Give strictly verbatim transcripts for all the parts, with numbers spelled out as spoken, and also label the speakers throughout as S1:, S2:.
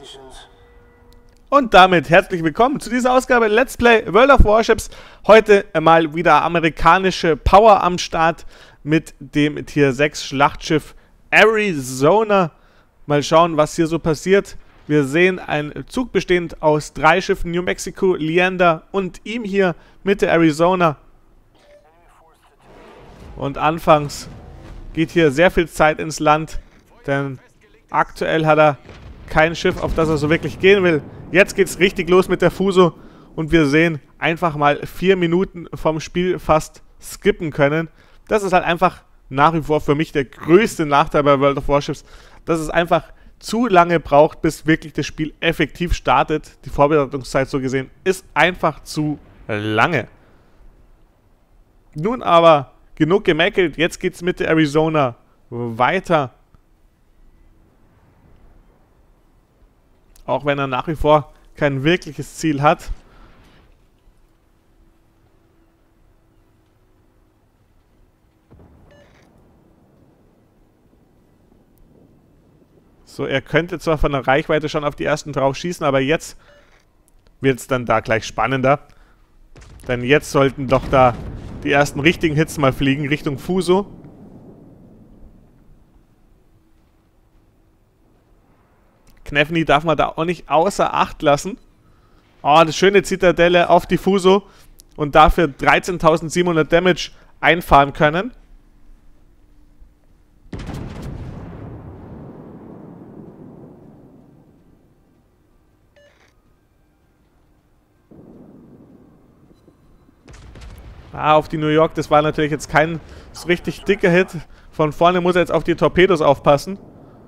S1: Und damit herzlich willkommen zu dieser Ausgabe Let's Play World of Warships. Heute mal wieder amerikanische Power am Start mit dem Tier sechs Schlachtschiff Arizona. Mal schauen, was hier so passiert. Wir sehen einen Zug bestehend aus drei Schiffen, New Mexico, Leander und ihm hier mit der Arizona. Und anfangs geht hier sehr viel Zeit ins Land, denn aktuell hat er kein Schiff, auf das er so wirklich gehen will. Jetzt geht's richtig los mit der Fuso und wir sehen einfach mal vier Minuten vom Spiel fast skippen können. Das ist halt einfach nach wie vor für mich der größte Nachteil bei World of Warships, dass es einfach zu lange braucht, bis wirklich das Spiel effektiv startet. Die Vorbereitungszeit so gesehen ist einfach zu lange. Nun aber genug gemeckelt, jetzt geht's mit der Arizona weiter. Auch wenn er nach wie vor kein wirkliches Ziel hat. So, er könnte zwar von der Reichweite schon auf die ersten drauf schießen, aber jetzt wird es dann da gleich spannender. Denn jetzt sollten doch da die ersten richtigen Hits mal fliegen, Richtung Fuso. Kneffny darf man da auch nicht außer Acht lassen. Oh, das schöne Zitadelle auf die Fuso und dafür dreizehntausendsiebenhundert Damage einfahren können. Ah, auf die New York, das war natürlich jetzt kein so richtig dicker Hit. Von vorne muss er jetzt auf die Torpedos aufpassen.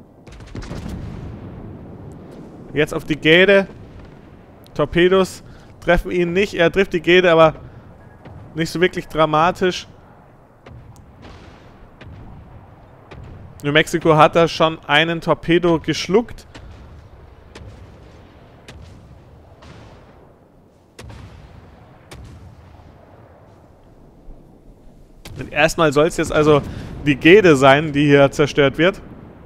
S1: Jetzt auf die Gäde. Torpedos treffen ihn nicht. Er trifft die Gäde, aber nicht so wirklich dramatisch. New Mexico hat da schon einen Torpedo geschluckt. Und erstmal soll es jetzt also die Gäde sein, die hier zerstört wird.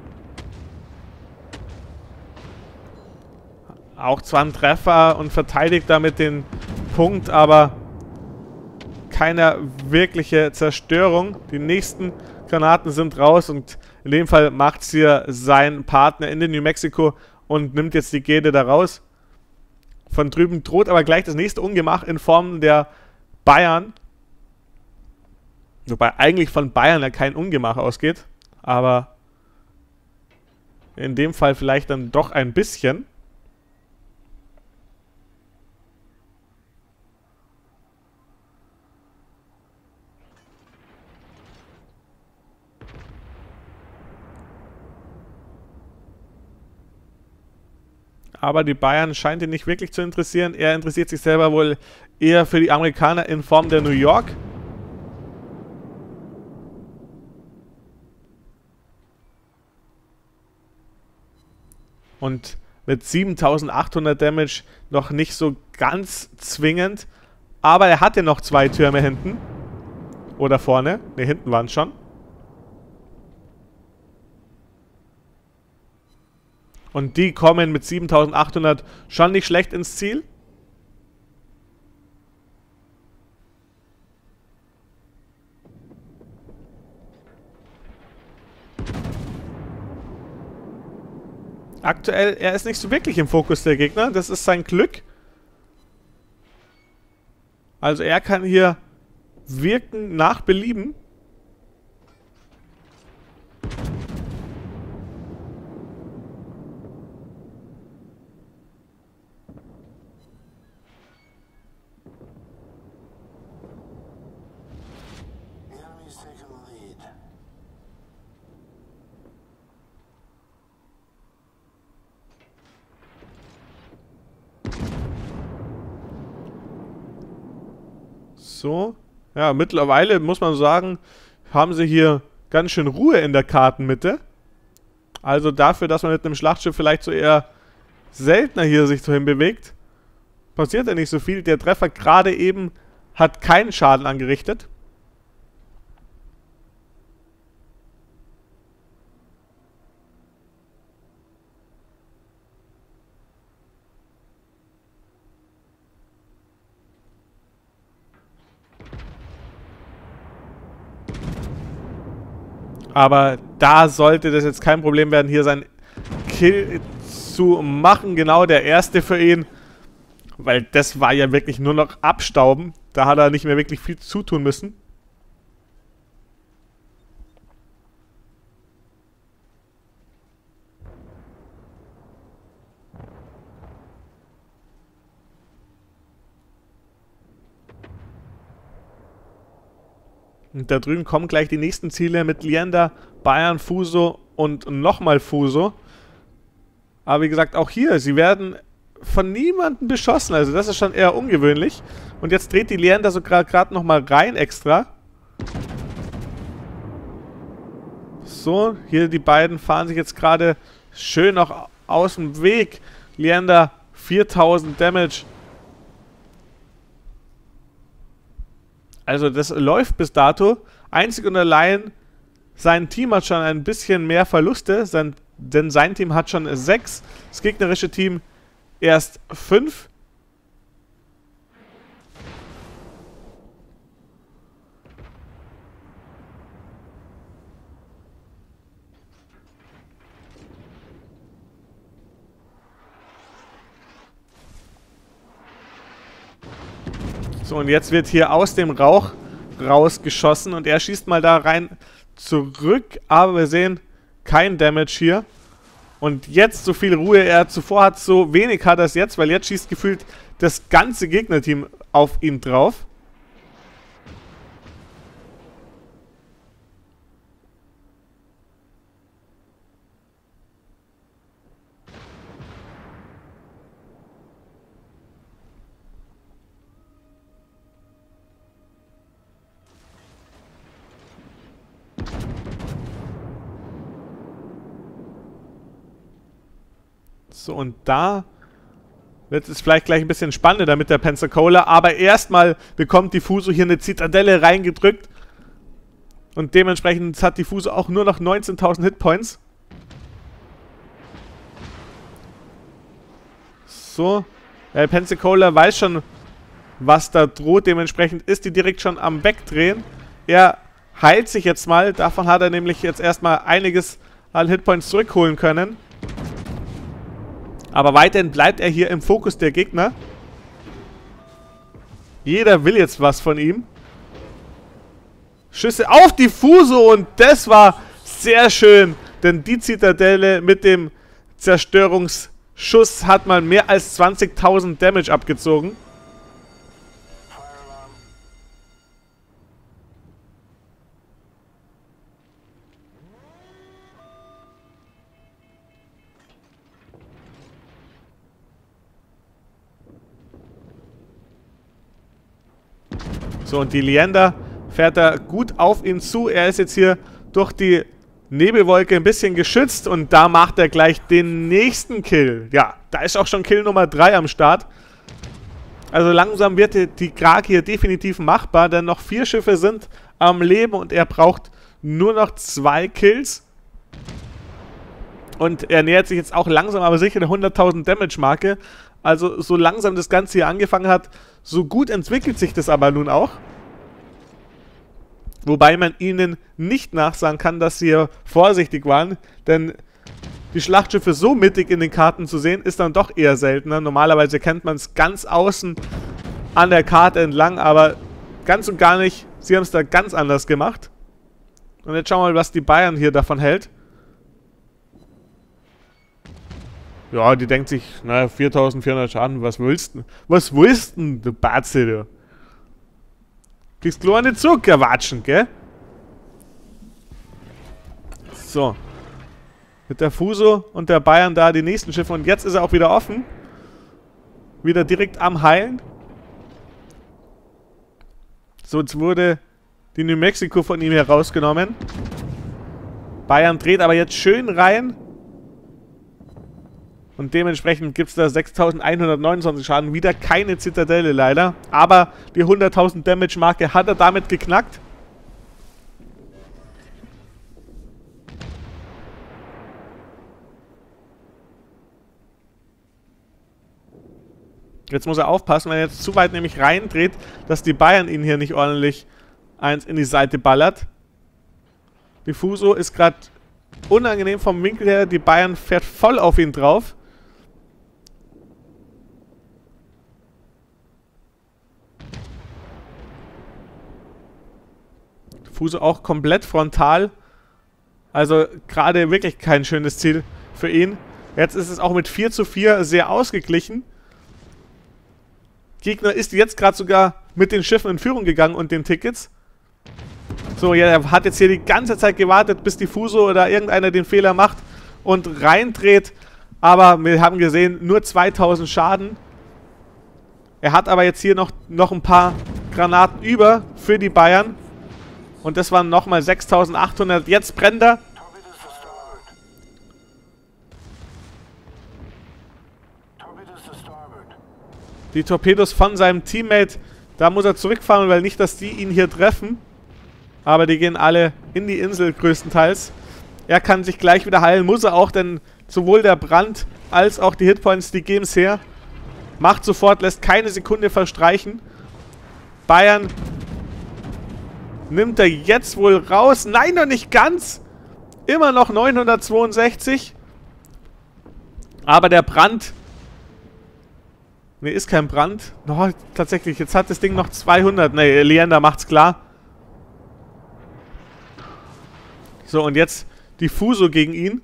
S1: Auch zwar ein Treffer und verteidigt damit den Punkt, aber keine wirkliche Zerstörung. Die nächsten Granaten sind raus und in dem Fall macht es hier sein Partner in den New Mexico und nimmt jetzt die Gäde da raus. Von drüben droht aber gleich das nächste Ungemach in Form der Bayern. Wobei eigentlich von Bayern ja kein Ungemach ausgeht, aber in dem Fall vielleicht dann doch ein bisschen. Aber die Bayern scheint ihn nicht wirklich zu interessieren. Er interessiert sich selber wohl eher für die Amerikaner in Form der New York. Und mit siebentausendachthundert Damage noch nicht so ganz zwingend. Aber er hatte noch zwei Türme hinten. Oder vorne. Ne, hinten waren es schon. Und die kommen mit siebentausendachthundert schon nicht schlecht ins Ziel. Aktuell, er ist nicht so wirklich im Fokus der Gegner. Das ist sein Glück. Also er kann hier wirken nach Belieben. So. Ja, mittlerweile muss man sagen, haben sie hier ganz schön Ruhe in der Kartenmitte. Also dafür, dass man mit einem Schlachtschiff vielleicht so eher seltener hier sich so hinbewegt, passiert ja nicht so viel. Der Treffer gerade eben hat keinen Schaden angerichtet. Aber da sollte das jetzt kein Problem werden, hier seinen Kill zu machen. Genau der erste für ihn. Weil das war ja wirklich nur noch Abstauben. Da hat er nicht mehr wirklich viel zutun müssen. Und da drüben kommen gleich die nächsten Ziele mit Lienda, Bayern, Fuso und nochmal Fuso. Aber wie gesagt, auch hier, sie werden von niemandem beschossen. Also das ist schon eher ungewöhnlich. Und jetzt dreht die Lienda so gerade nochmal rein extra. So, hier die beiden fahren sich jetzt gerade schön noch aus dem Weg. Lienda viertausend Damage. Also das läuft bis dato. Einzig und allein sein Team hat schon ein bisschen mehr Verluste, sein, denn sein Team hat schon sechs, das gegnerische Team erst fünf. So, und jetzt wird hier aus dem Rauch rausgeschossen und er schießt mal da rein zurück, aber wir sehen kein Damage hier. Und jetzt so viel Ruhe er zuvor hat, so wenig hat er es jetzt, weil jetzt schießt gefühlt das ganze Gegnerteam auf ihn drauf. So, und da wird es vielleicht gleich ein bisschen spannender mit der Pensacola, aber erstmal bekommt die Fuso hier eine Zitadelle reingedrückt und dementsprechend hat die Fuso auch nur noch neunzehntausend Hitpoints. So, der Pensacola weiß schon, was da droht, dementsprechend ist die direkt schon am Wegdrehen. Er heilt sich jetzt mal, davon hat er nämlich jetzt erstmal einiges an Hitpoints zurückholen können. Aber weiterhin bleibt er hier im Fokus der Gegner. Jeder will jetzt was von ihm. Schüsse auf die Fuso und das war sehr schön. Denn die Zitadelle mit dem Zerstörungsschuss hat mal mehr als zwanzigtausend Damage abgezogen. So, und die Lienda fährt da gut auf ihn zu. Er ist jetzt hier durch die Nebelwolke ein bisschen geschützt und da macht er gleich den nächsten Kill. Ja, da ist auch schon Kill Nummer drei am Start. Also langsam wird die Krake hier definitiv machbar, denn noch vier Schiffe sind am Leben und er braucht nur noch zwei Kills. Und er nähert sich jetzt auch langsam aber sicher der hunderttausend Damage-Marke. Also so langsam das Ganze hier angefangen hat, so gut entwickelt sich das aber nun auch. Wobei man ihnen nicht nachsagen kann, dass sie hier vorsichtig waren, denn die Schlachtschiffe so mittig in den Karten zu sehen, ist dann doch eher seltener. Normalerweise kennt man es ganz außen an der Karte entlang, aber ganz und gar nicht. Sie haben es da ganz anders gemacht. Und jetzt schauen wir mal, was die Bayern hier davon hält. Ja, die denkt sich, naja, viertausendvierhundert Schaden, was willst du? Was willst du, du Batze, du? Kriegst kleine Zuckerwatschen, gell? So. Mit der Fuso und der Bayern da die nächsten Schiffe. Und jetzt ist er auch wieder offen. Wieder direkt am Heilen. So, jetzt wurde die New Mexico von ihm herausgenommen. Bayern dreht aber jetzt schön rein. Und dementsprechend gibt es da sechstausendeinhundertneunundzwanzig Schaden. Wieder keine Zitadelle leider. Aber die hunderttausend Damage-Marke hat er damit geknackt. Jetzt muss er aufpassen, wenn er jetzt zu weit nämlich reindreht, dass die Bayern ihn hier nicht ordentlich eins in die Seite ballert. Die Fuso ist gerade unangenehm vom Winkel her. Die Bayern fährt voll auf ihn drauf. Fuso auch komplett frontal. Also gerade wirklich kein schönes Ziel für ihn. Jetzt ist es auch mit vier zu vier sehr ausgeglichen. Gegner ist jetzt gerade sogar mit den Schiffen in Führung gegangen und den Tickets. So, ja, er hat jetzt hier die ganze Zeit gewartet, bis die Fuso oder irgendeiner den Fehler macht und reindreht. Aber wir haben gesehen, nur zweitausend Schaden. Er hat aber jetzt hier noch, noch ein paar Granaten über für die Bayern. Und das waren nochmal sechstausendachthundert. Jetzt brennt er. Die Torpedos von seinem Teammate. Da muss er zurückfahren, weil nicht, dass die ihn hier treffen. Aber die gehen alle in die Insel größtenteils. Er kann sich gleich wieder heilen. Muss er auch, denn sowohl der Brand als auch die Hitpoints, die geben es her. Macht sofort, lässt keine Sekunde verstreichen. Bayern nimmt er jetzt wohl raus. Nein, noch nicht ganz. Immer noch neunhundertzweiundsechzig. Aber der Brand... Ne, ist kein Brand. No, tatsächlich, jetzt hat das Ding noch zweihundert. Ne, Leander macht's klar. So, und jetzt die Fuso gegen ihn.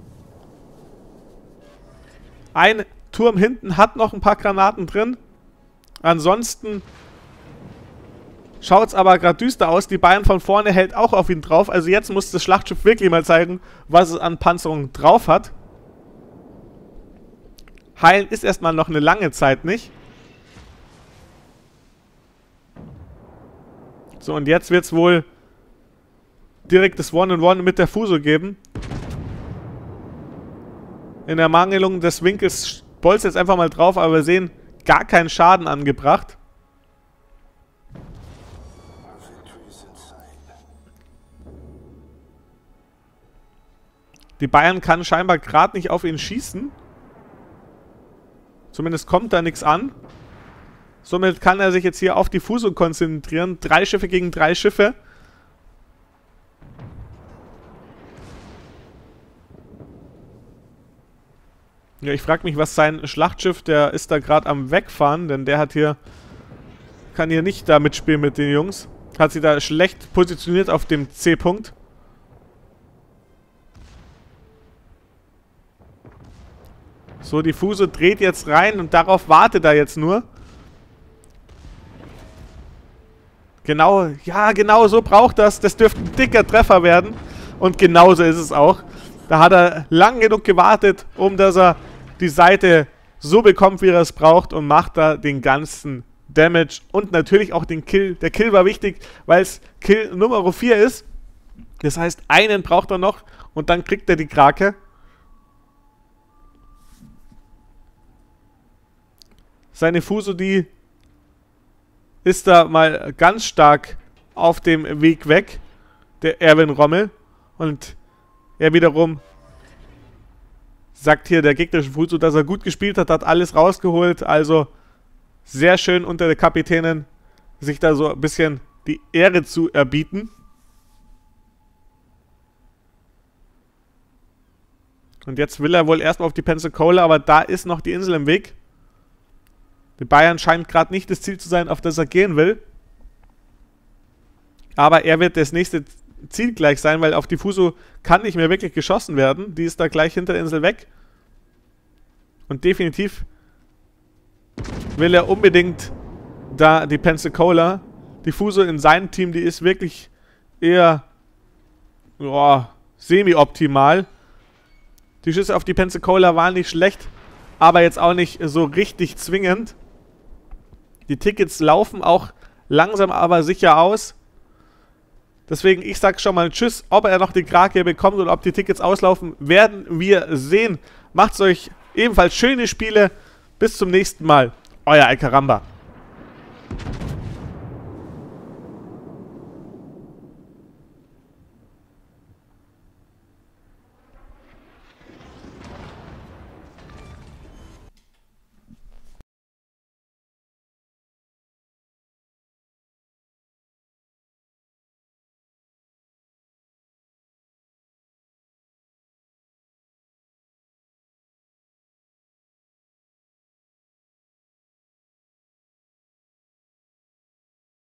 S1: Ein Turm hinten hat noch ein paar Granaten drin. Ansonsten schaut es aber gerade düster aus. Die Bayern von vorne hält auch auf ihn drauf. Also jetzt muss das Schlachtschiff wirklich mal zeigen, was es an Panzerung drauf hat. Heilen ist erstmal noch eine lange Zeit nicht. So, und jetzt wird es wohl direkt das One-on-One mit der Fuso geben. In der Mangelung des Winkels bolzt jetzt einfach mal drauf, aber wir sehen, gar keinen Schaden angebracht. Die Bayern kann scheinbar gerade nicht auf ihn schießen. Zumindest kommt da nichts an. Somit kann er sich jetzt hier auf die Fuso konzentrieren. Drei Schiffe gegen drei Schiffe. Ja, ich frage mich, was sein Schlachtschiff, der ist da gerade am Wegfahren, denn der hat hier, kann hier nicht da mitspielen mit den Jungs. Hat sie da schlecht positioniert auf dem C-Punkt. So, die Fuso dreht jetzt rein und darauf wartet er jetzt nur. Genau, ja, genau so braucht das. Das dürfte ein dicker Treffer werden. Und genauso ist es auch. Da hat er lang genug gewartet, um dass er die Seite so bekommt, wie er es braucht, und macht da den ganzen Damage und natürlich auch den Kill. Der Kill war wichtig, weil es Kill Nummer vier ist. Das heißt, einen braucht er noch und dann kriegt er die Krake. Seine Fuso, die ist da mal ganz stark auf dem Weg weg, der Erwin Rommel. Und er wiederum sagt hier der gegnerische Fuso, dass er gut gespielt hat, hat alles rausgeholt. Also sehr schön unter der Kapitänin, sich da so ein bisschen die Ehre zu erbieten. Und jetzt will er wohl erstmal auf die Pensacola, aber da ist noch die Insel im Weg. Die Bayern scheint gerade nicht das Ziel zu sein, auf das er gehen will. Aber er wird das nächste Ziel gleich sein, weil auf die Fuso kann nicht mehr wirklich geschossen werden. Die ist da gleich hinter der Insel weg. Und definitiv will er unbedingt da die Pensacola. Die Fuso in seinem Team, die ist wirklich eher oh, semi-optimal. Die Schüsse auf die Pensacola waren nicht schlecht, aber jetzt auch nicht so richtig zwingend. Die Tickets laufen auch langsam aber sicher aus. Deswegen, ich sag schon mal Tschüss. Ob er noch die Krake bekommt oder ob die Tickets auslaufen, werden wir sehen. Macht's euch ebenfalls schöne Spiele. Bis zum nächsten Mal. Euer Alcaramba.